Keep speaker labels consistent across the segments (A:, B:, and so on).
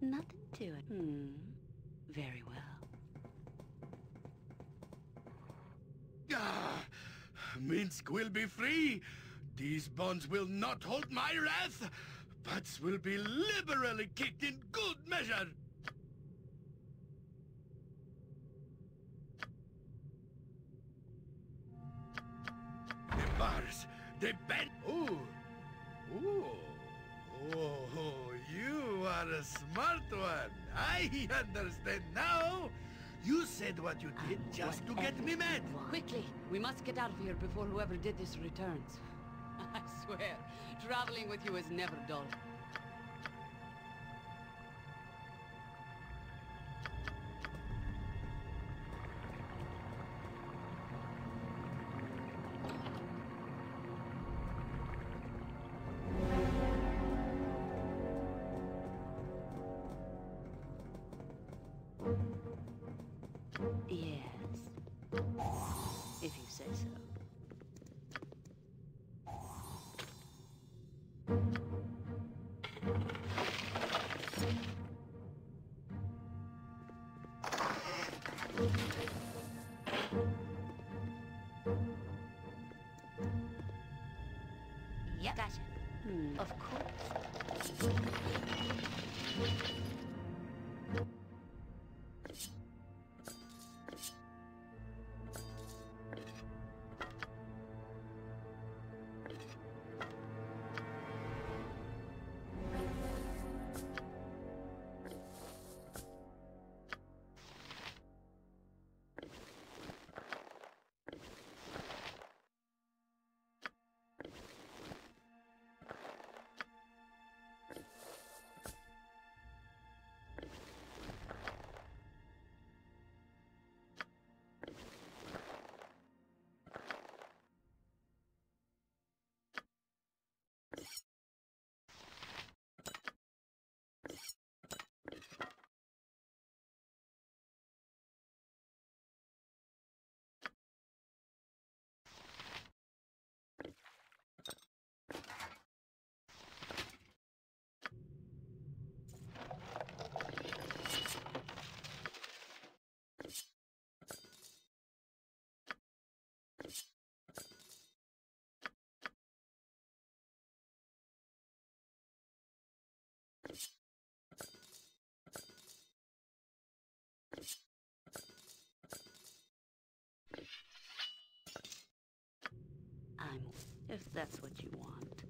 A: nothing to it. Very well.
B: Ah, Minsk will be free. These bonds will not hold my wrath, but will be liberally kicked in good measure. The bars, the bend. Ooh. You are a smart one. I understand now. You said what you did just to get me mad.
A: Quickly! We must get out of here before whoever did this returns. I swear, traveling with you is never dull. Yes. If you say so. Yep, gotcha. Of course. If that's what you want.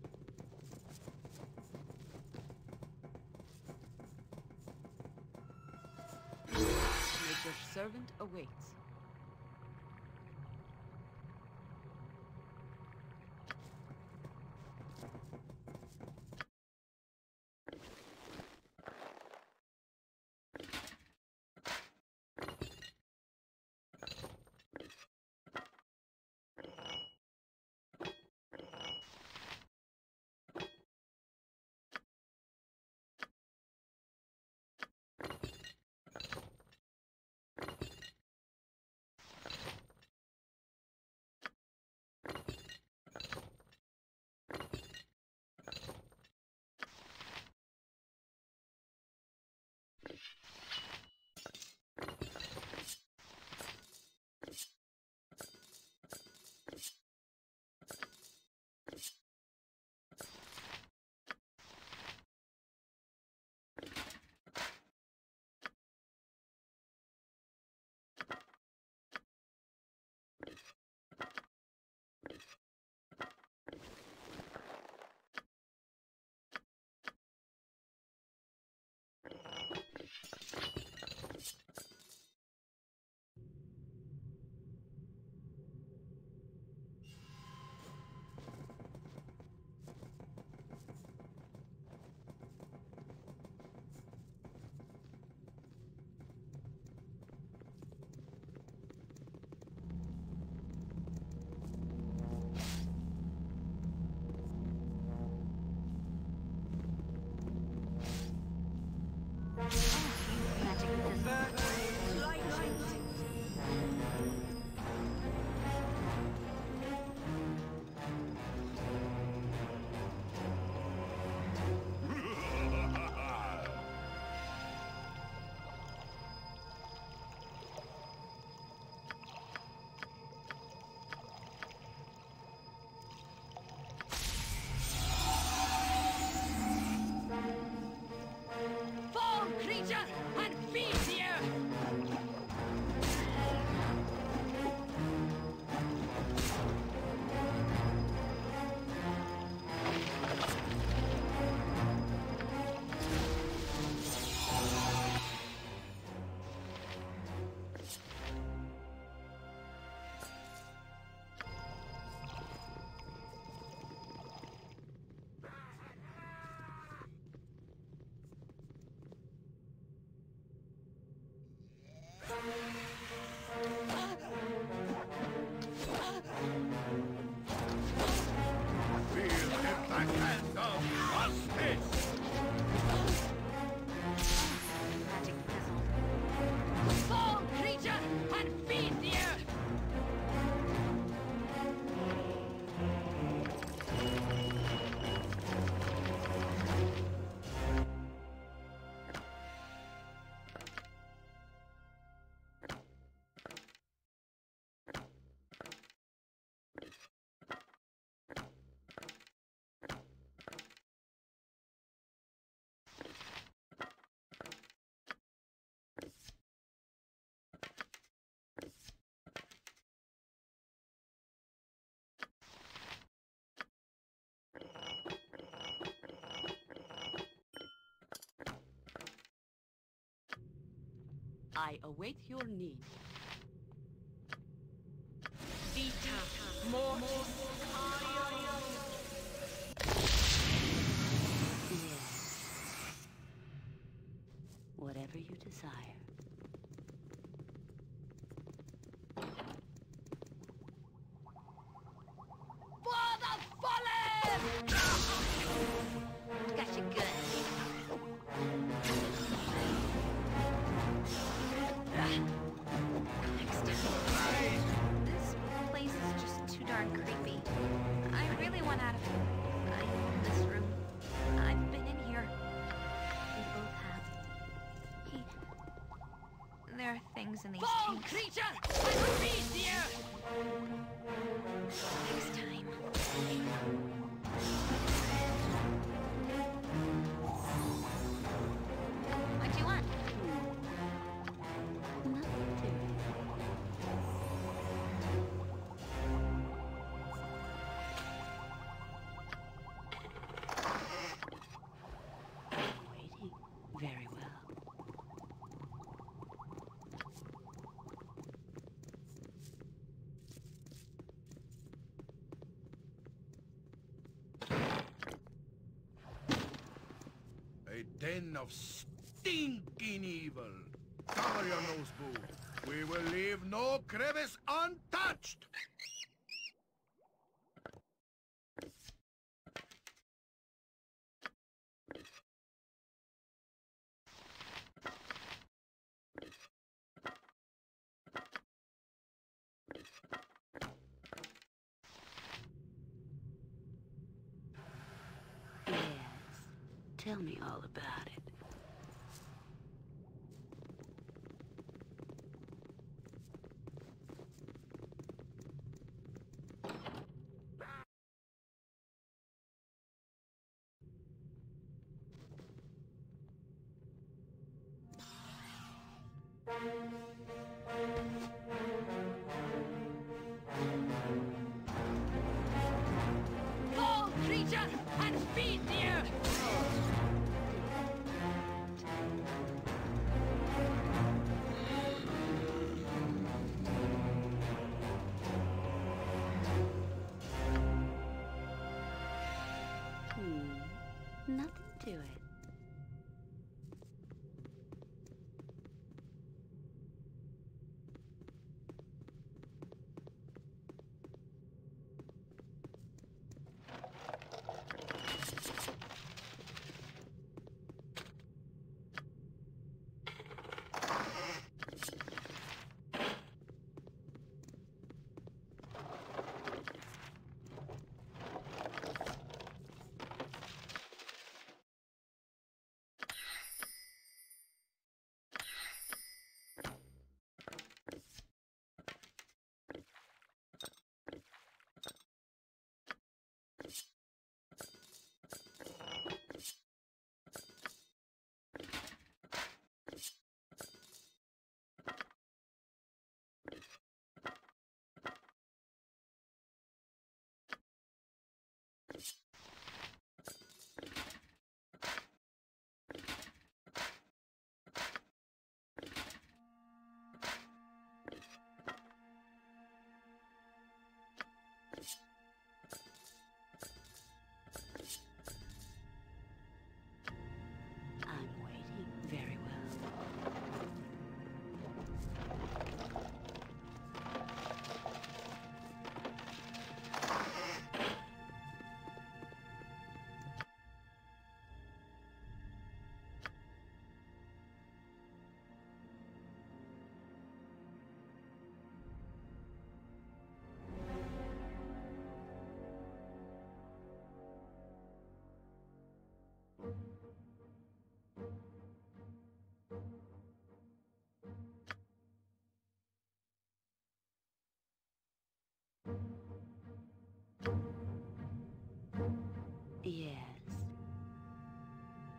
A: Your servant awaits.
B: Backhand of justice!
C: Magic fizzled.
A: Fall, creature, and feed the earth! I await your need.
C: Vita. Mortis.
A: Yes. Whatever you desire. For the fallen!
C: Got you good. Next time. This place is just too darn creepy. I really want out of this room. I've been in here. We both have. There are things in these
A: Fall,
C: tanks.
A: creature, and feed the earth!
C: Next time. What do you want?
A: Nothing to it. Waiting. Very well.
B: A den of stinking evil. Cover your nose, boo. We will leave no crevice untouched.
A: Yes. Tell me all about it. Fall, creature, and feed the earth! Nothing to it.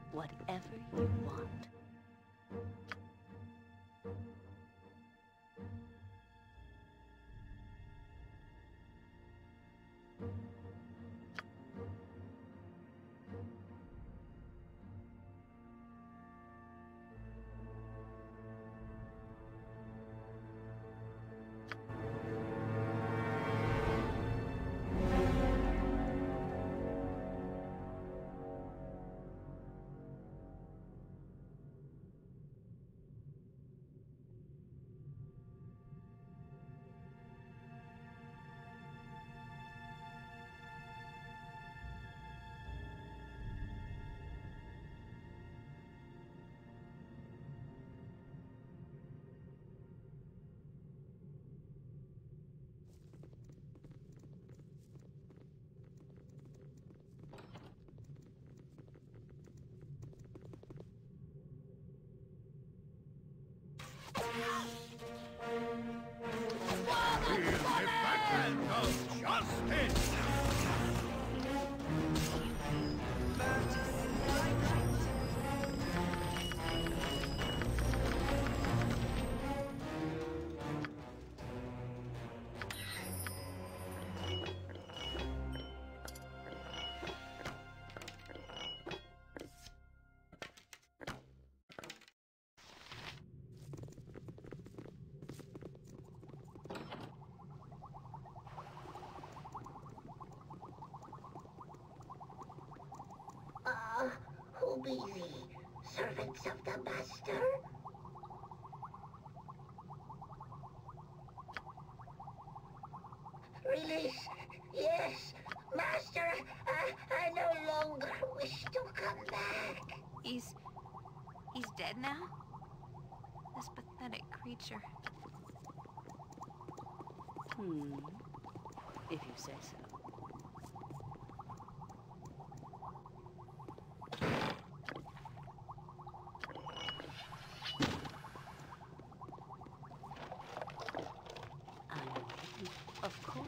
A: Whatever you want.
B: Feel the backhand of justice!
D: Who be ye? Servants of the Master? Release! Yes! Master, I no longer wish to come back.
C: He's dead now? This pathetic creature.
A: If you say so. Of course.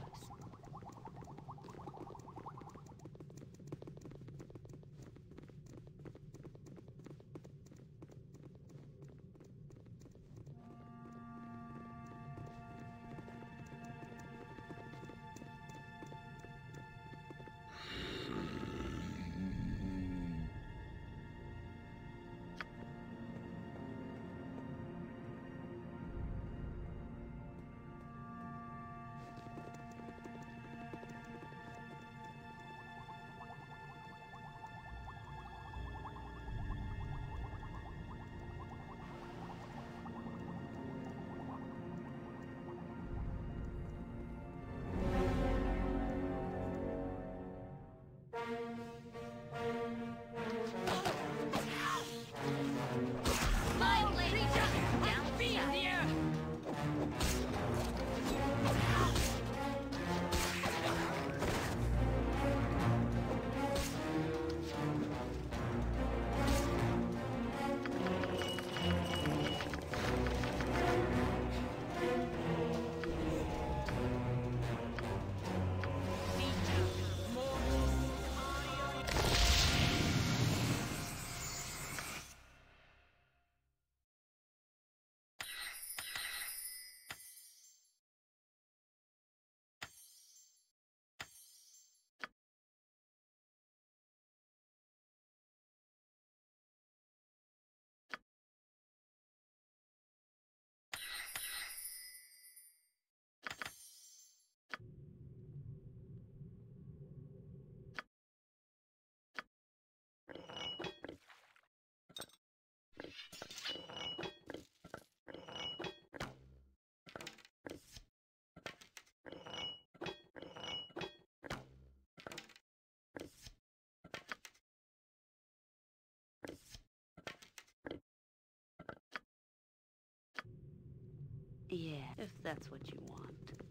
A: Yeah, if that's what you want.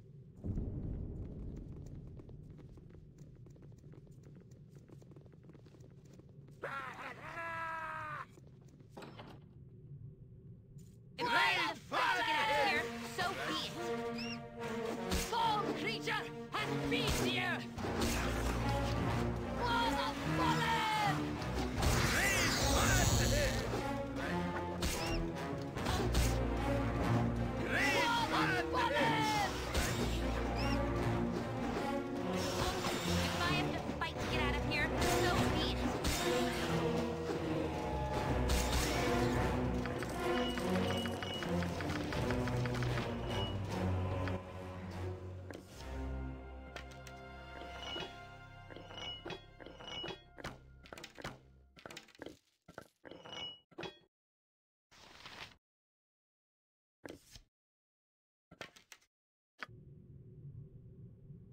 C: If I have to get out of here, so be it.
A: Fall, creature, and feed the earth! Walls of fallen!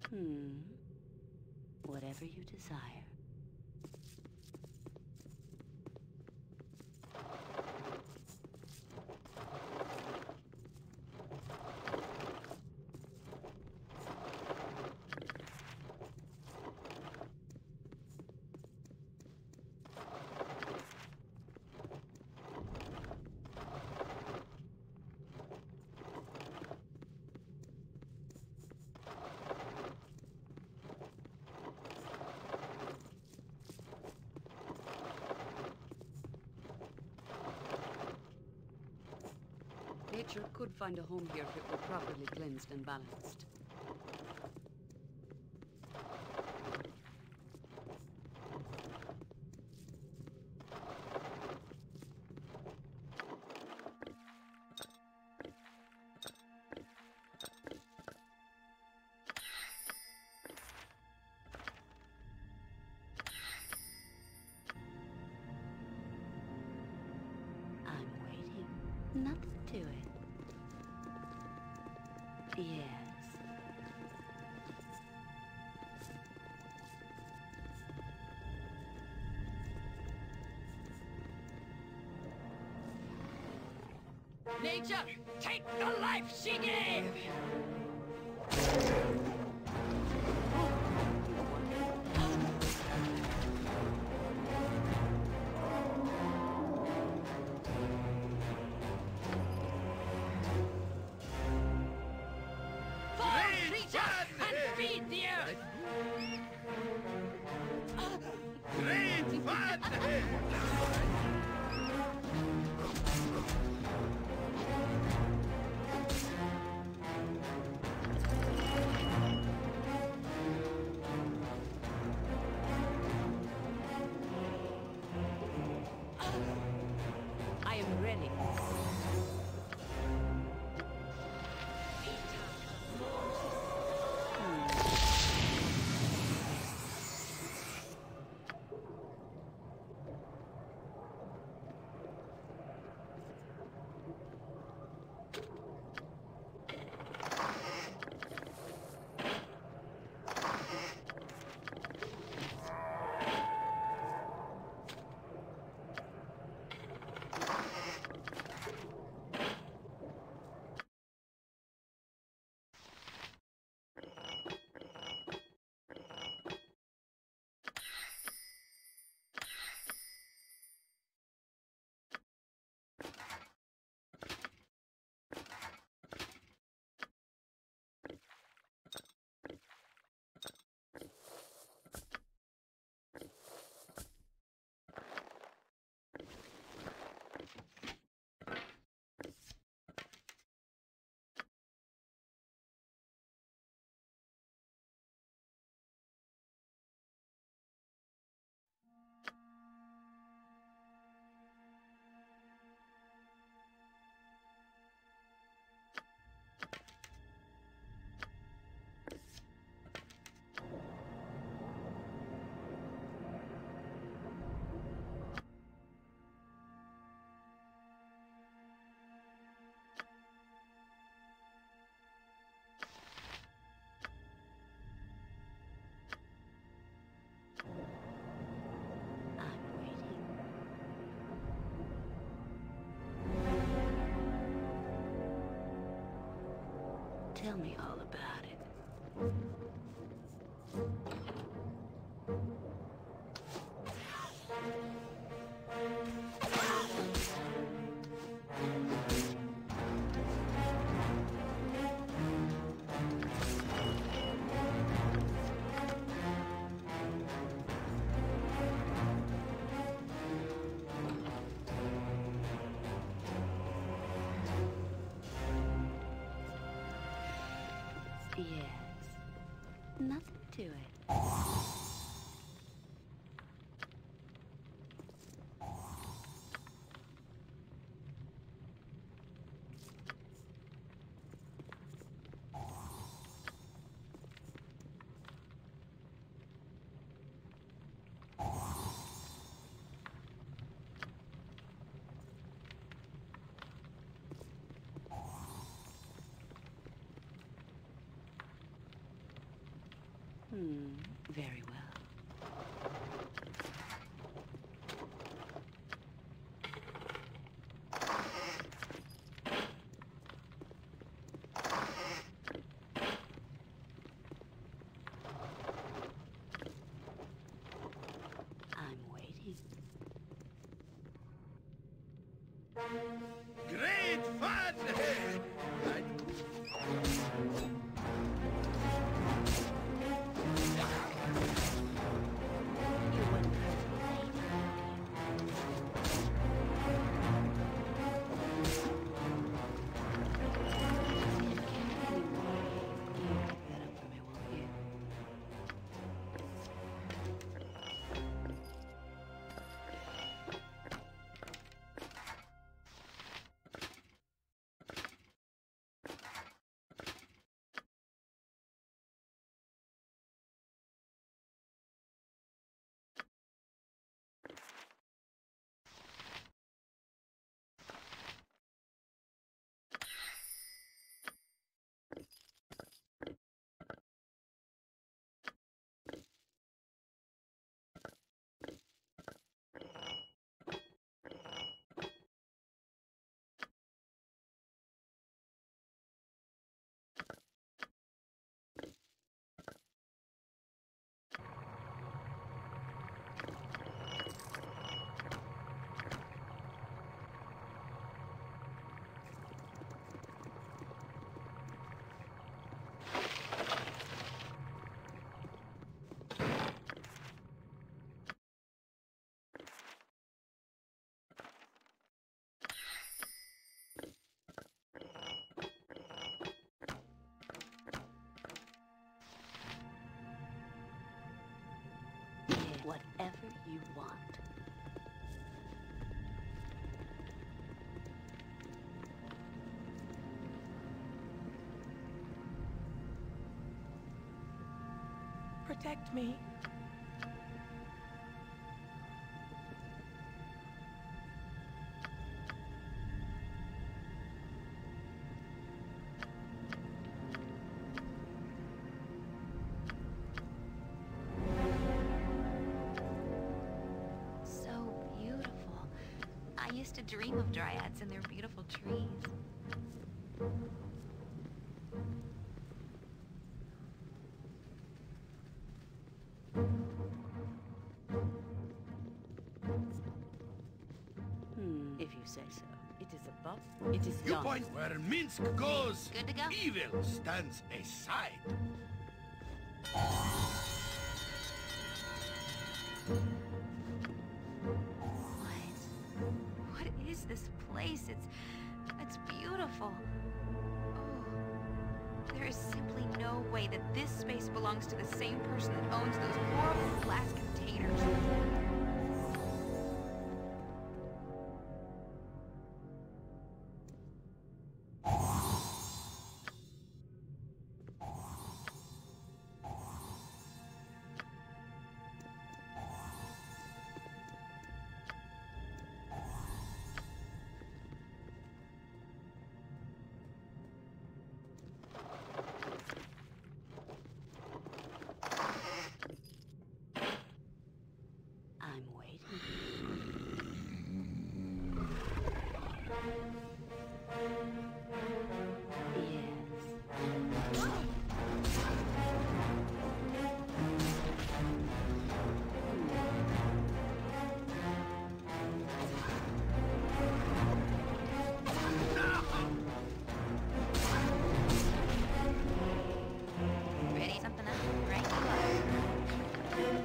A: Whatever you desire. Nature could find a home here if it were properly cleansed and balanced. I'm waiting. Nothing to it. Yes. Nature, take the life she gave!
B: Great fun!
A: I am ready. Tell me all about it. Yes. Nothing to it. Very well. I'm waiting.
B: Great fun!
A: You wouldn't hurt a lady, Pick that up for me, won't you? Whatever you want.
E: Protect me.
C: So beautiful. I used to dream of dryads and their beautiful trees.
A: If you say so. It is above. It is
B: You
A: done.
B: point where Minsk goes.
C: Good to go?
B: Evil stands aside.
C: What is this place? It's beautiful. Oh, there is simply no way that this space belongs to the same person that owns those horrible glass containers.
A: I'm waiting. Yes.
C: Ready? Something up? Right? You are.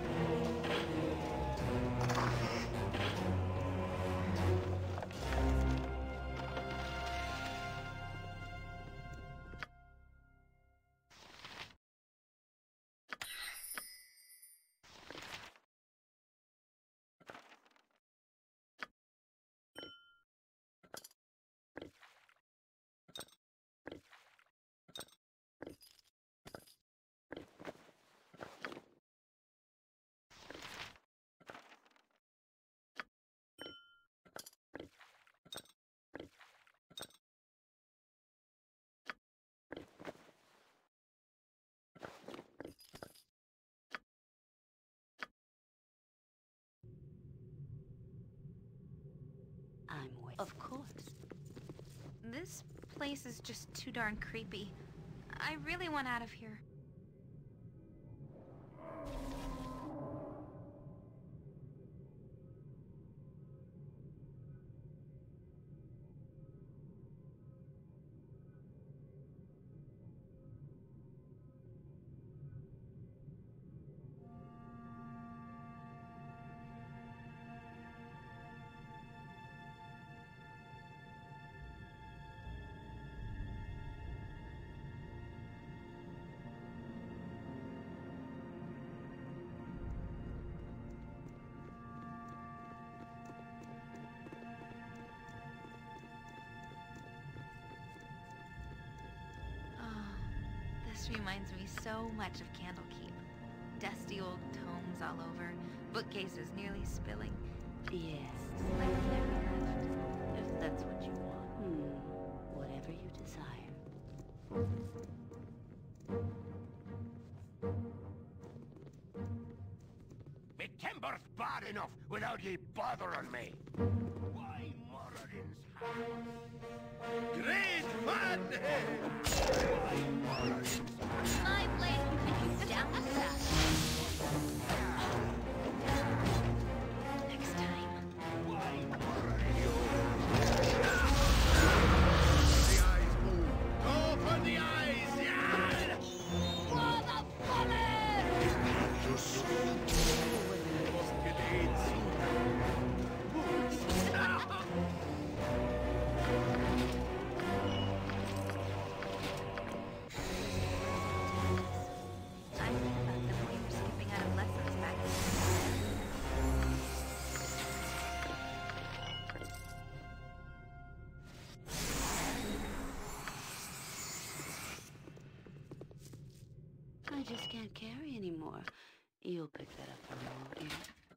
A: I'm with. Of course.
C: This place is just too darn creepy. I really want out of here. This reminds me so much of Candlekeep. Dusty old tomes all over, bookcases nearly spilling.
A: Yes.
C: Like I've never left.
A: If that's what you want. Whatever you desire.
B: Me timber's bad enough without ye bothering me. Why Moradin's house? Great fun! Why Moradin's
C: My blade will take you down the path. Next time.
B: Why Moradin? The eyes move. Go for the eyes! Yeah!
A: For the fuller!
B: Just grenades.
C: I think about them when we were skipping out of lessons back then.
A: I just can't carry anymore. You'll pick that up for me, won't you?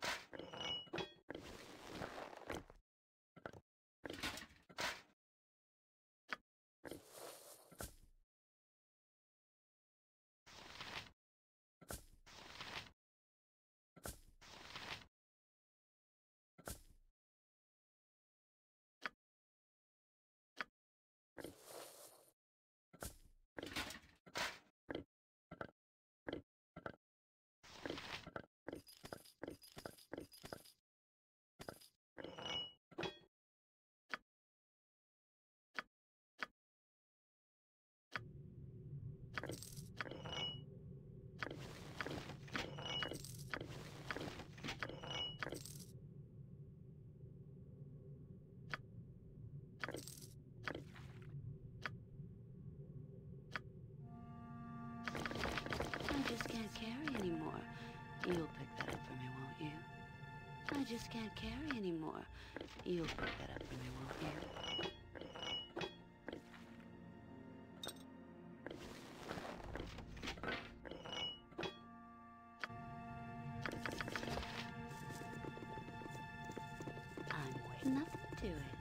A: I just can't carry anymore. You'll pick that up for me, won't you? I just can't carry anymore. You'll pick that up for me, won't you? I'm with nothing to it.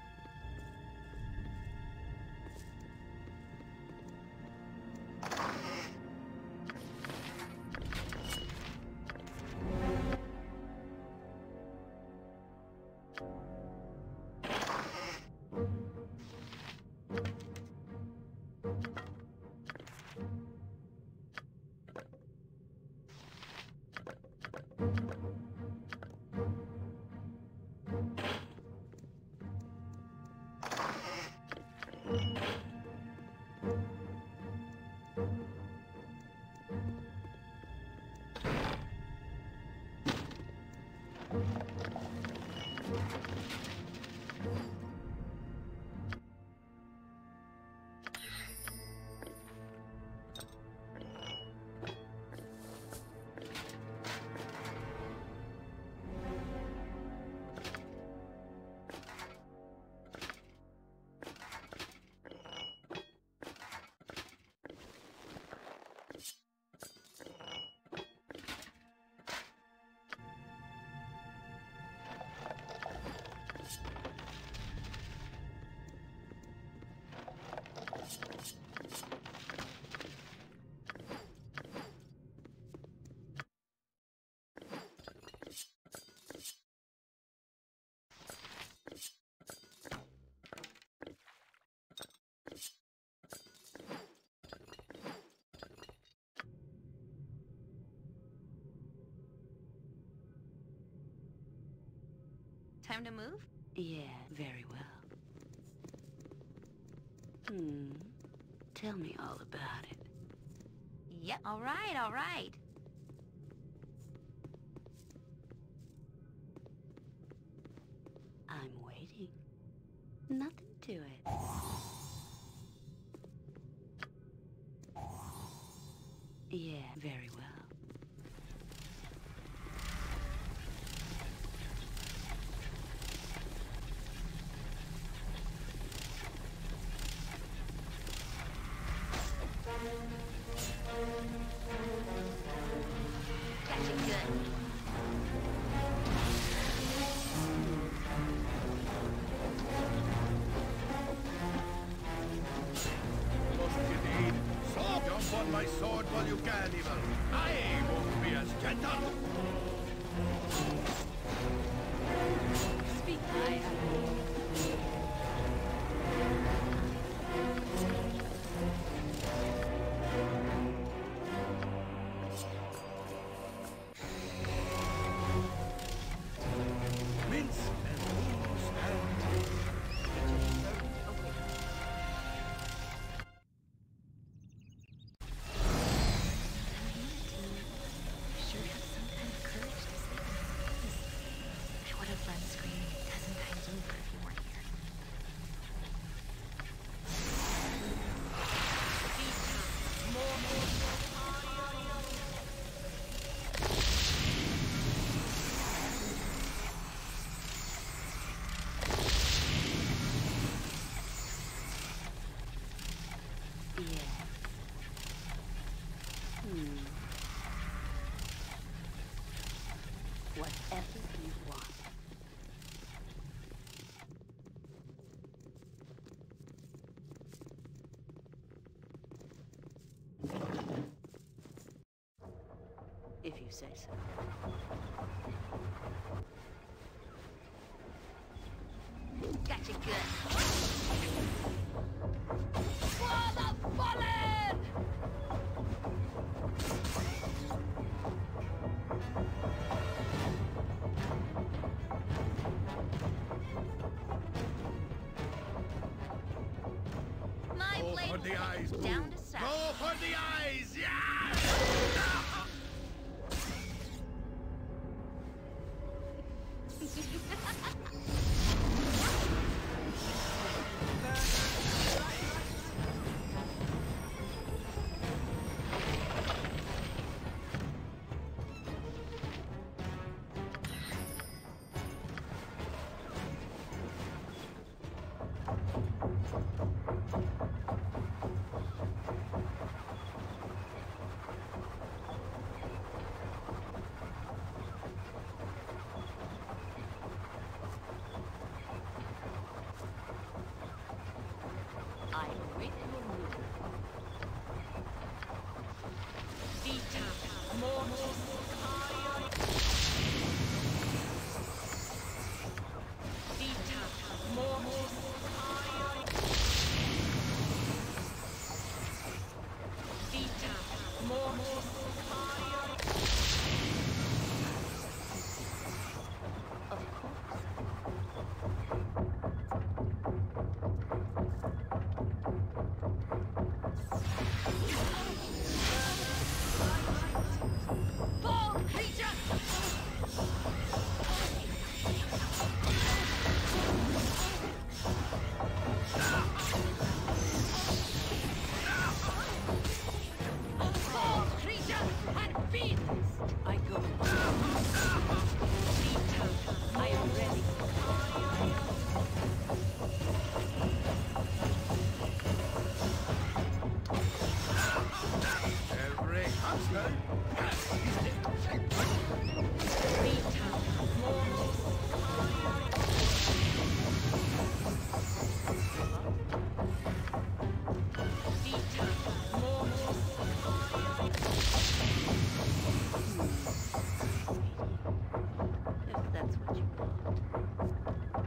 C: Time to move?
A: Yeah, very well. Tell me all about it.
C: Yep. All right, all right.
A: I'm waiting. Nothing to it. Yeah, very well.
C: Catching good.
B: Must you need? So jump on my sword while you can, evil. I won't be as gentle.
A: Speak higher.
B: Mince and moves and...
C: You sure have some kind of courage to sleep in peace. I would have run screaming a dozen times over if you weren't here.
A: Yeah. Whatever you want. If you say so.
C: Gotcha good. For the fallen! My
B: Go
C: blade
B: for
C: will
B: the
C: take
B: eyes,
C: you
B: Boo.
C: down to south.
B: Go for the eyes, yeah!
A: I'm with your move. Of course. I go. I am ready.
B: Every hustler has his day.
A: If that's what you want.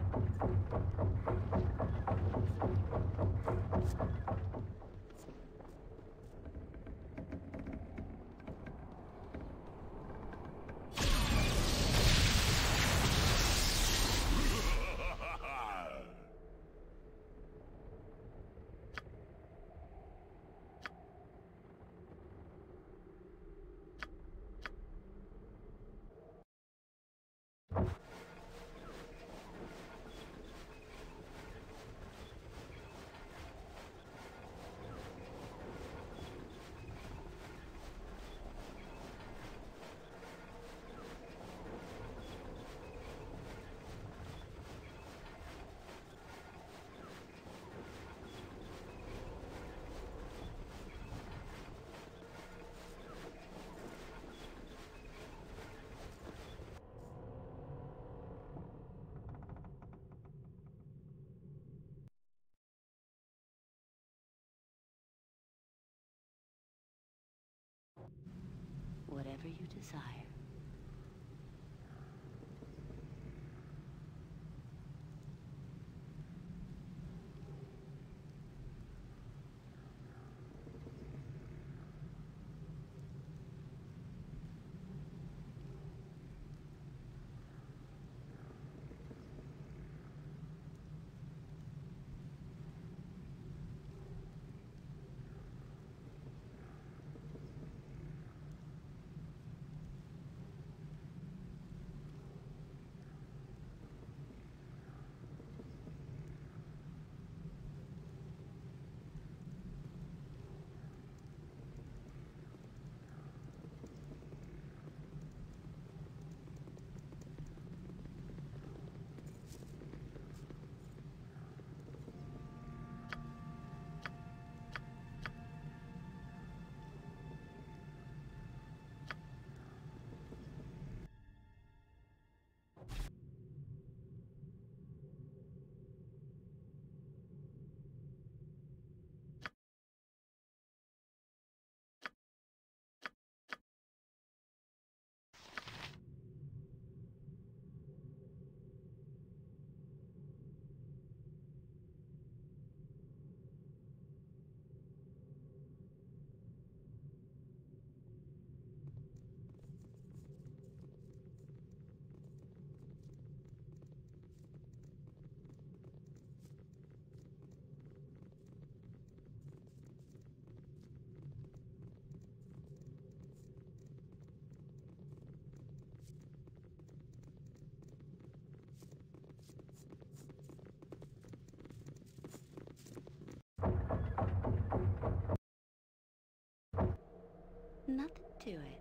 A: sire. Nothing to it.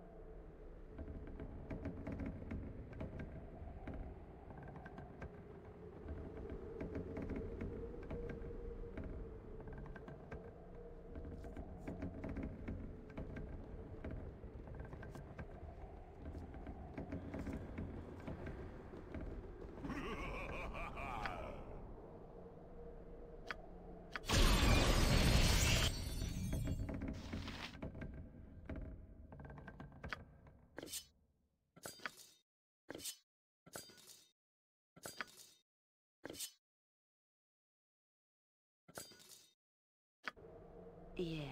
A: Yes.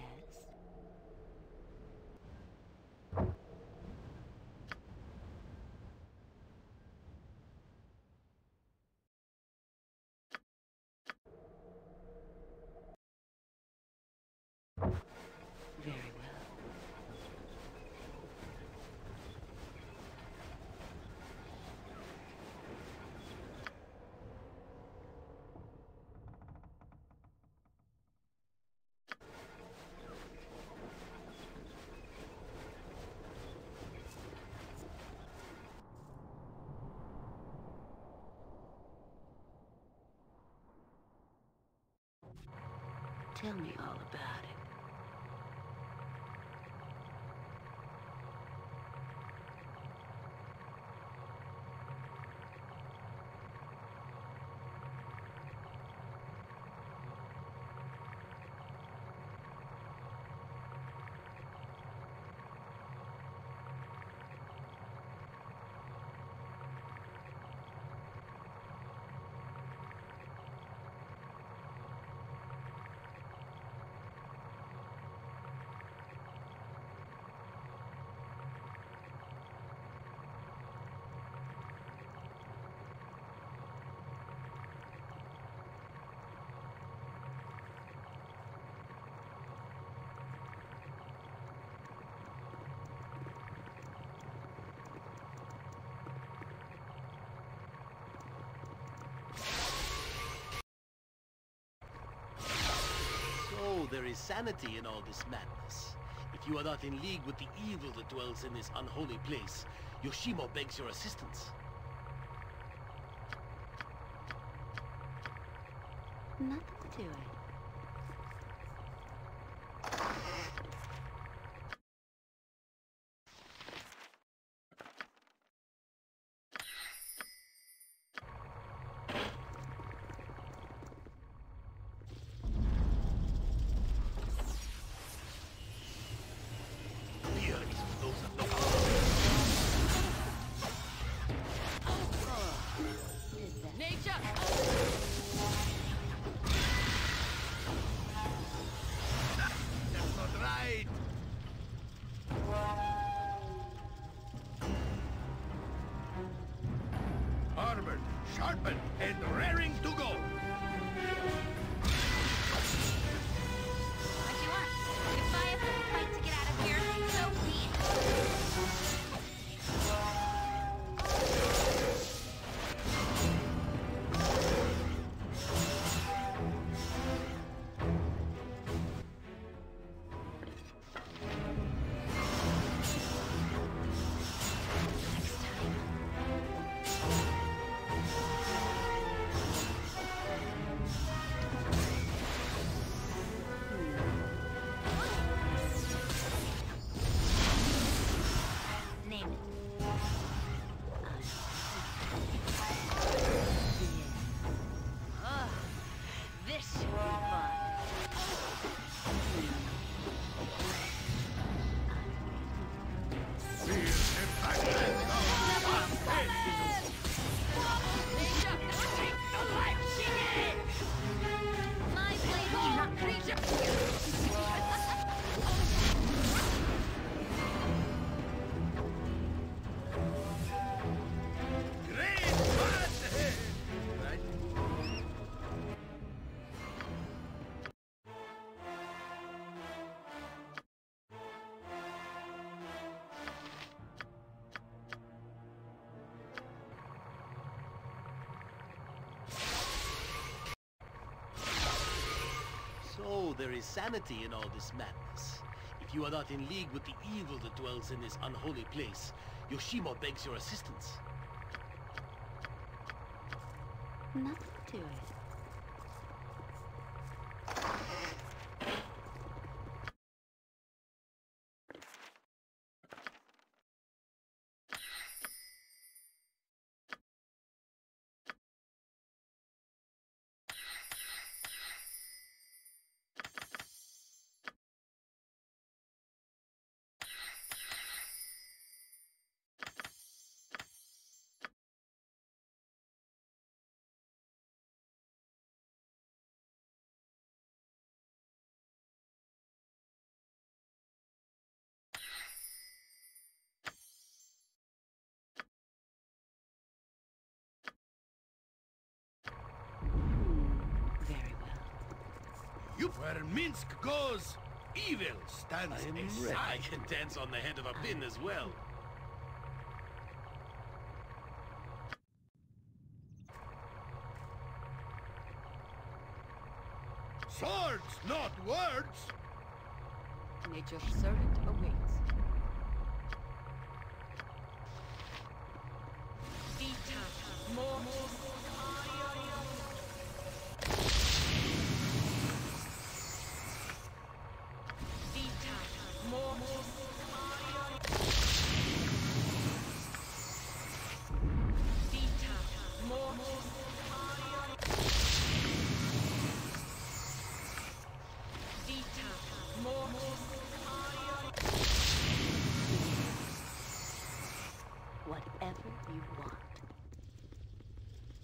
A: Very well. Tell me all about it.
F: So there is sanity in all this madness. If you are not in league with the evil that dwells in this unholy place, Yoshimo begs your assistance.
A: Nothing to it.
F: Fear is for those that know how to live.
B: That's not right. Armored, sharpened, and raring to go.
C: What you want? If I have to fight to get out of here, so be it. Name it. Ugh, this should be fun.
B: Feel the backlash of my head.
C: My blade will not creature.
B: Great fun! Right?
F: So there is sanity in all this madness. If you are not in league with the evil that dwells in this unholy place, Yoshimo begs your assistance.
A: Nothing to it. Very well.
B: You where Minsk goes, evil stands
F: I am
B: aside.
F: ready. I can dance on the head of a pin as well.
B: Swords, not words.
E: Nature's servant awaits. Vita, mortis, Vita, mortis, Vita, mortis, Vita, mortis,
A: Whatever you want.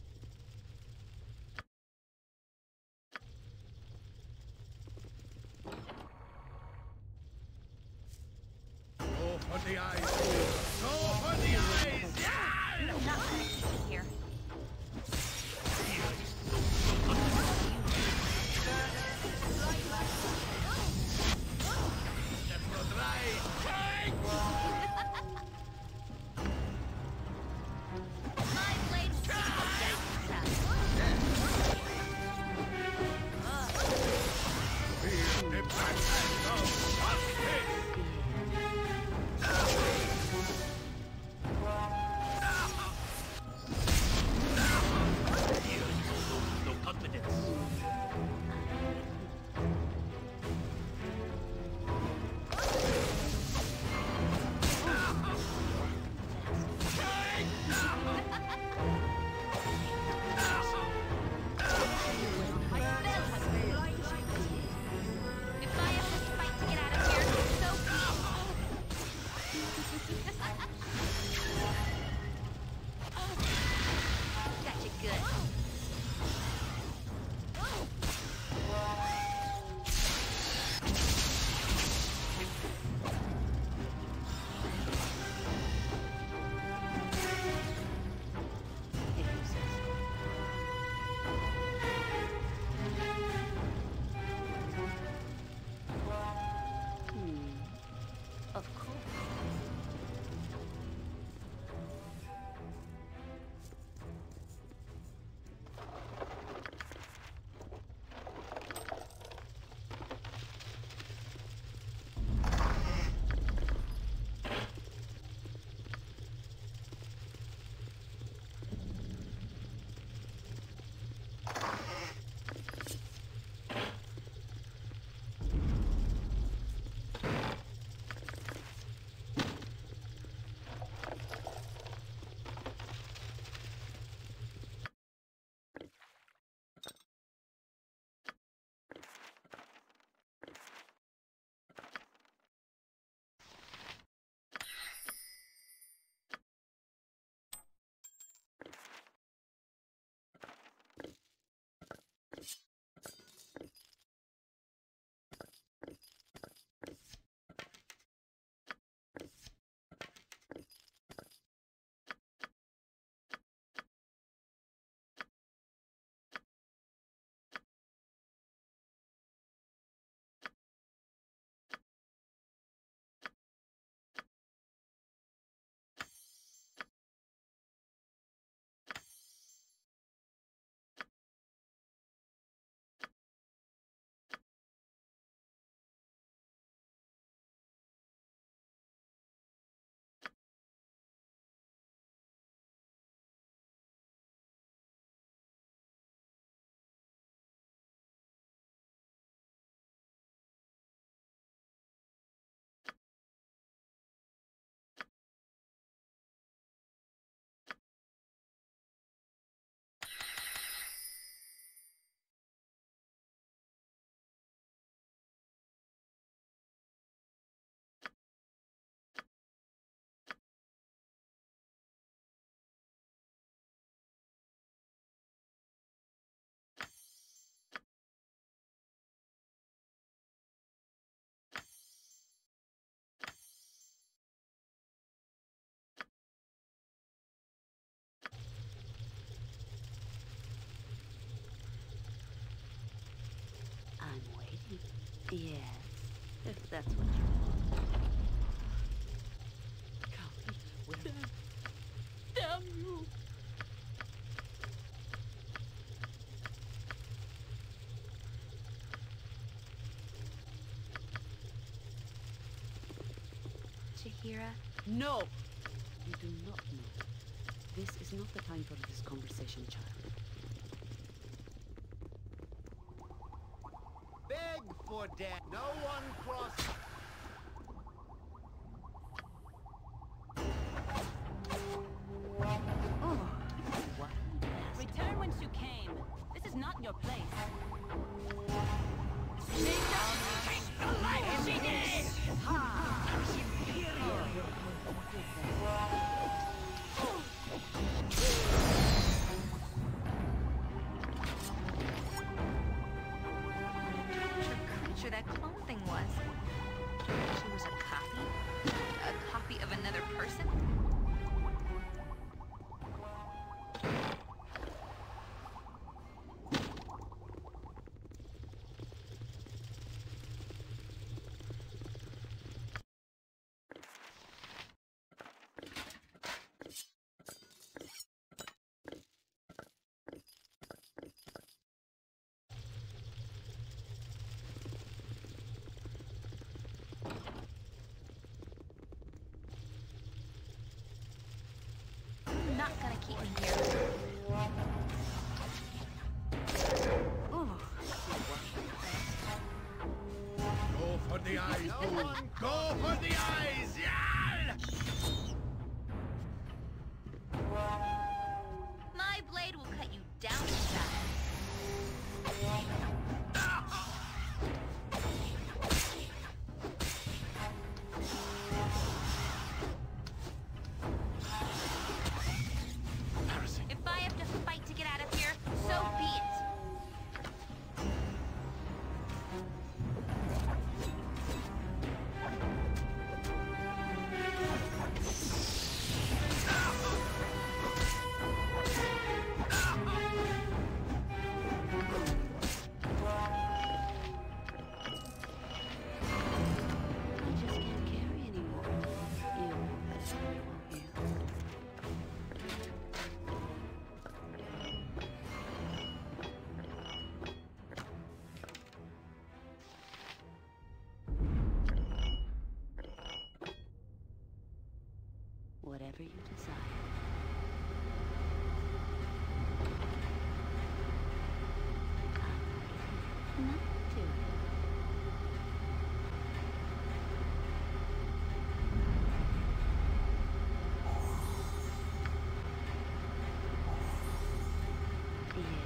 A: Yes, if that's what you want.
E: Damn you!
C: Jaheira,
A: No! You do not know. This is not the time for this conversation, child.
F: Beg for dad. No one cross.
A: Oh, what a bastard.
E: Return whence you came. This is not your place.
C: creature that clone thing was. She was a copy? A copy of another person? Not gonna keep me here.
A: Oh,
B: Go for the eyes, fool! Go for the eyes! Yeah!
C: My blade will cut you down to size.
B: Embarrassing.
C: If I have to fight to get out of here, so be it.
A: I just can't carry anymore. You'll know better, won't you? Whatever you desire. I'm not to it. Yes.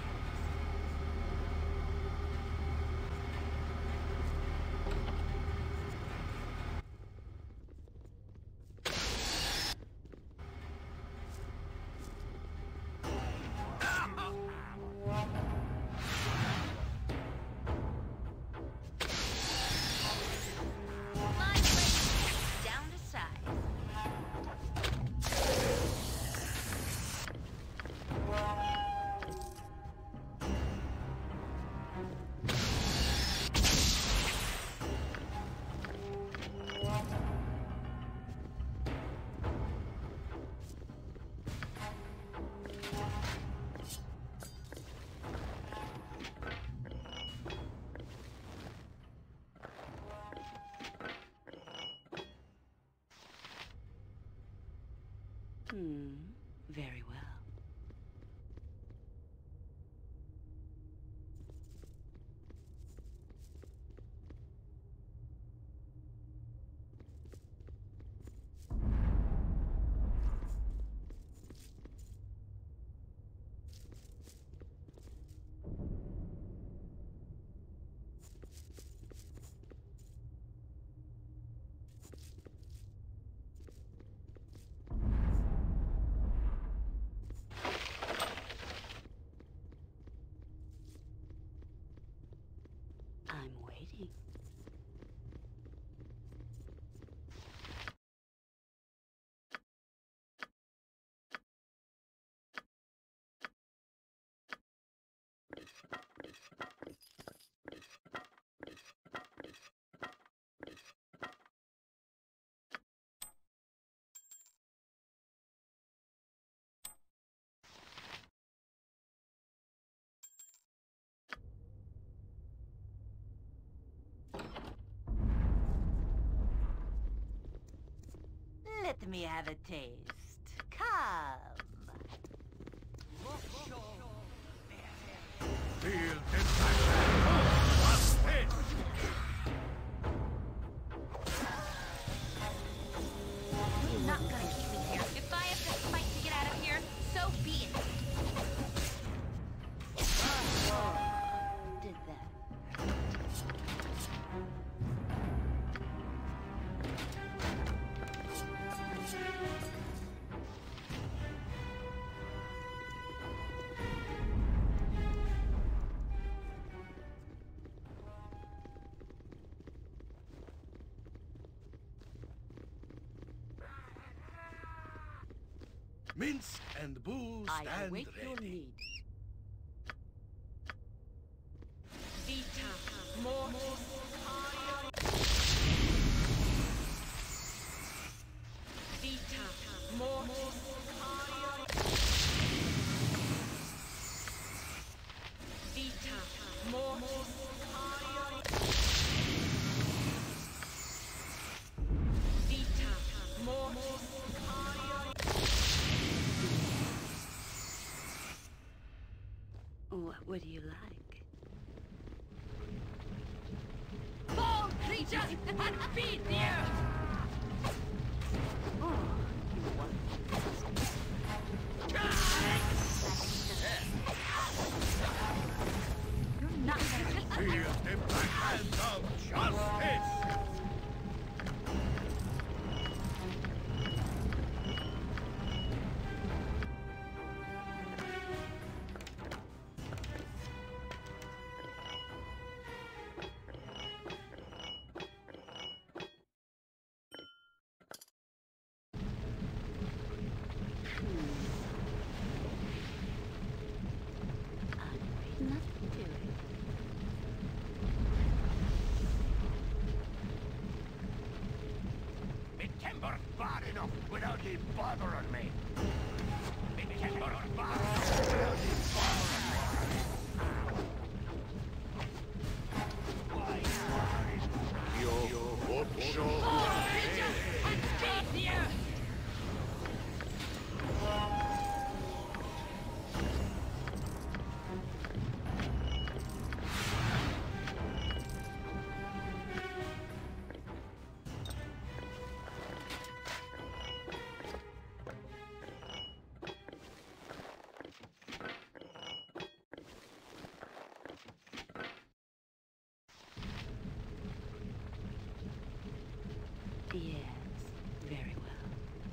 C: My blade is down to size.
A: Very well. I'm waiting.
E: Let me have a taste. Come.
B: Feel impact. What's this?
C: You're not gonna keep me here. If I have to fight to get out of here, so be it.
A: Did that.
B: Minsk and Boo
E: I
B: stand
E: await your
B: ready.
E: need. Vita Mortis. Vita Mortis. Vita Mortis. Vita Mortis.
A: What would you like?
E: Fall creatures and feed the earth!
A: Oh, you want
C: You're not gonna keep me
B: Feel
C: here.
B: impact and of justice.
A: nothing to it.
B: Me timber's bad enough without ye bothering me. Me timber's bad enough without ye bothering me. Why, you
A: Yes, very well.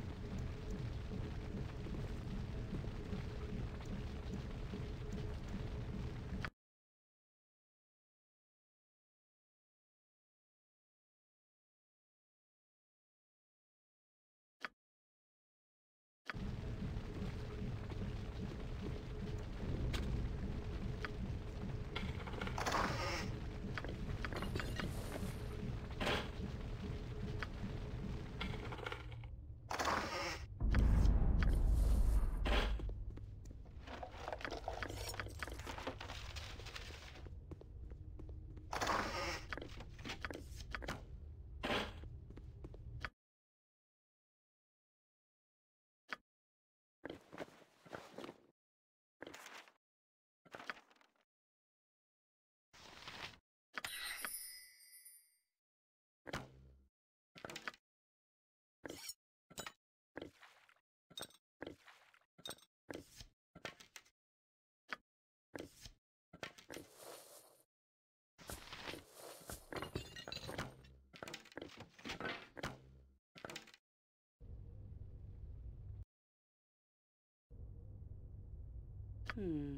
A: Hmm.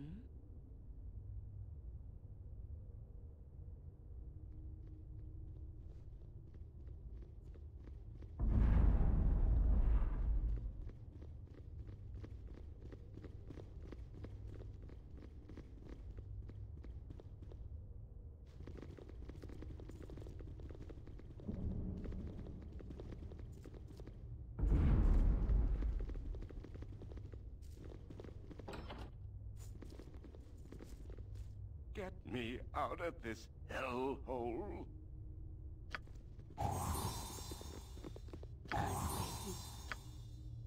B: Get me out of this hellhole.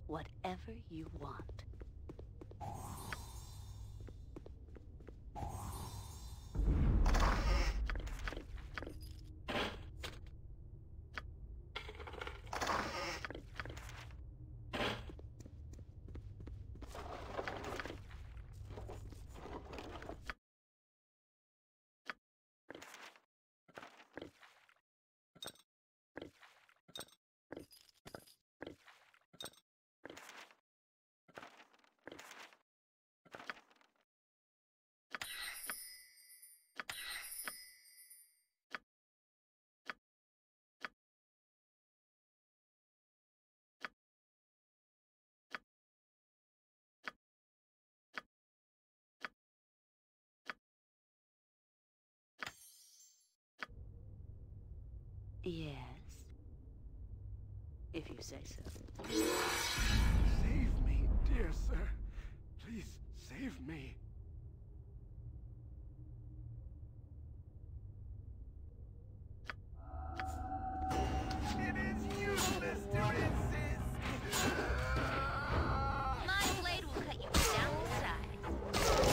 A: whatever you want. Yes. If you say so.
B: Save me, dear sir. Please, save me. It is useless to insist.
C: My blade will cut you down to size.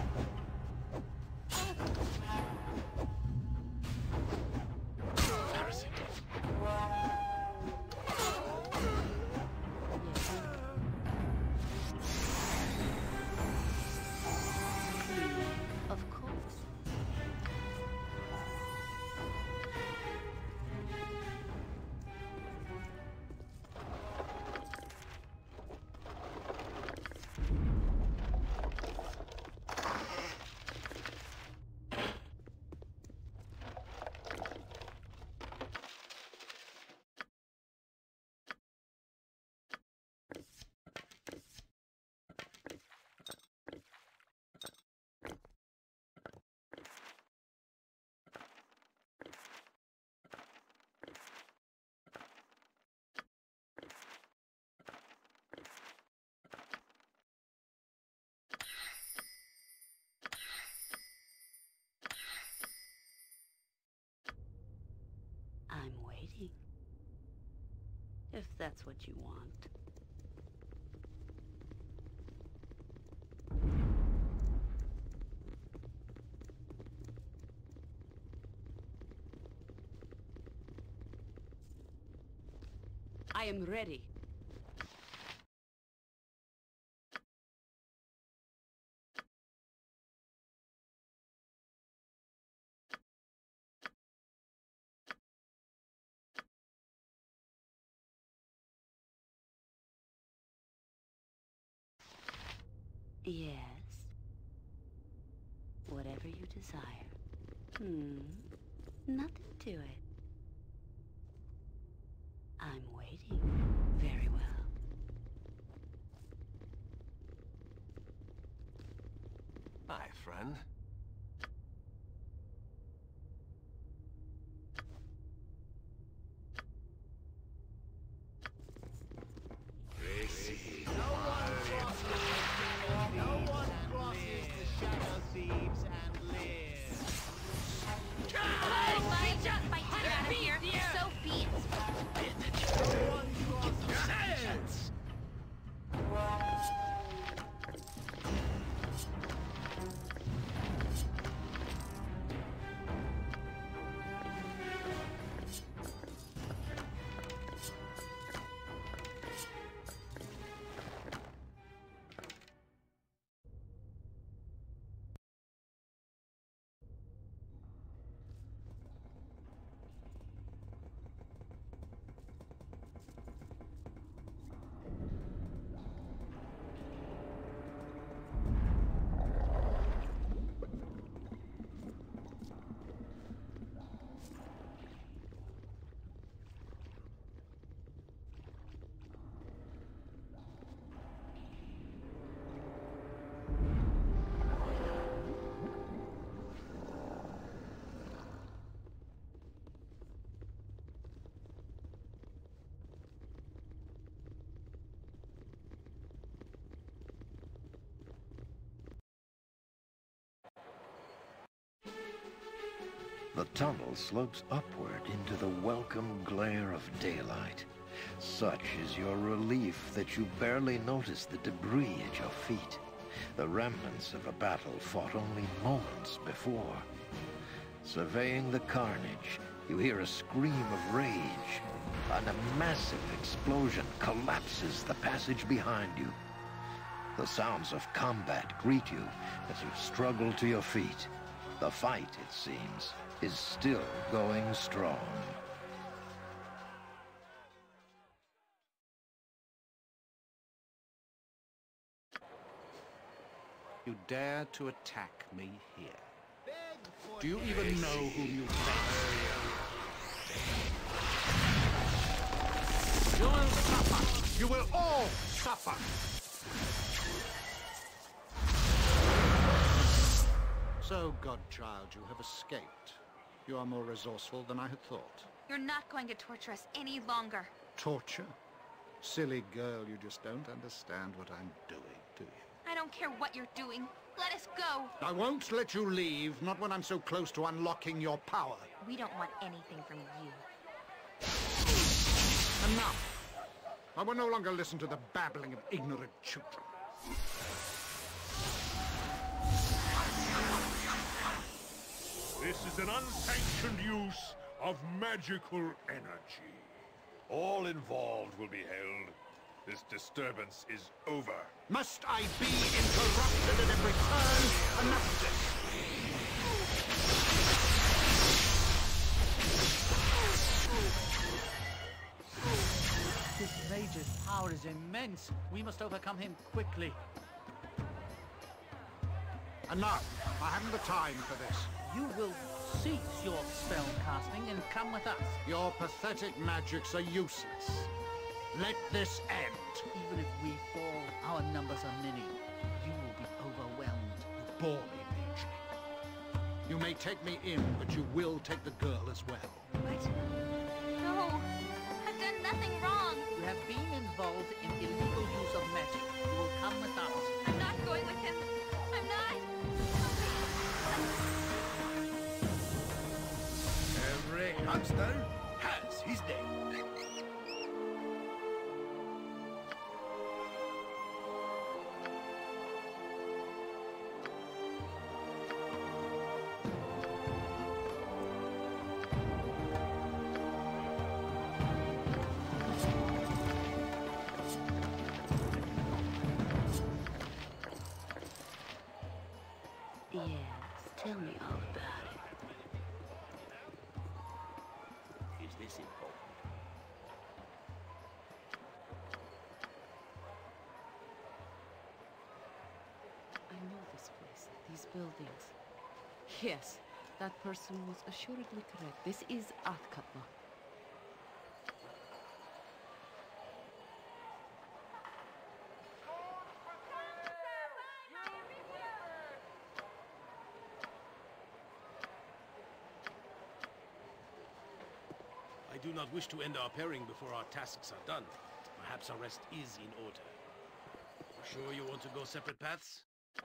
A: Of course. I'm waiting. If that's what you want. I am ready. Yes. Whatever you desire. Nothing to it. I'm waiting. Very well.
G: Hi, friend.
C: So be it.
H: The tunnel slopes upward into the welcome glare of daylight. Such is your relief that you barely notice the debris at your feet, the remnants of a battle fought only moments before. Surveying the carnage, you hear a scream of rage, and a massive explosion collapses the passage behind you. The sounds of combat greet you as you struggle to your feet. The fight, it seems, is still going strong.
I: You dare to attack me here. Do you even know whom you face? You will suffer! You will all suffer! So, Godchild, you have escaped. You are more resourceful than I had thought.
C: You're not going to torture us any longer.
I: Torture? Silly girl, you just don't understand what I'm doing, do you?
C: I don't care what you're doing. Let us go.
I: I won't let you leave, not when I'm so close to unlocking your power.
C: We don't want anything from you.
I: Enough! I will no longer listen to the babbling of ignorant children.
J: This is an unsanctioned use of magical energy. All involved will be held. This disturbance is over.
I: Must I be interrupted at every turn? Enough of this!
K: This mage's power is immense. We must overcome him quickly.
I: Enough! I haven't the time for this.
K: You will cease your spell casting and come with us.
I: Your pathetic magics are useless. Let this end.
K: Even if we fall, our numbers are many. You will be overwhelmed.
I: You bore me, Mage. You may take me in, but you will take the girl as well.
C: What? No. I've done nothing wrong.
K: You have been involved in illegal use of magic. You will come with us.
C: I'm not going with him. I'm not.
B: Every hamster has his day.
A: Yes, tell me all about it.
F: Is this important?
A: I know this place, these buildings. Yes, that person was assuredly correct. This is Athkatla.
F: I do not wish to end our pairing before our tasks are done. Perhaps our rest is in order. Sure you want to go separate paths?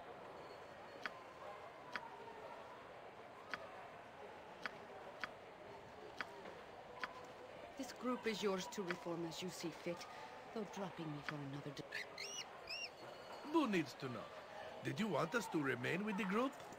A: This group is yours to reform as you see fit, though dropping me for another day.
B: Who needs to know? Did you want us to remain with the group?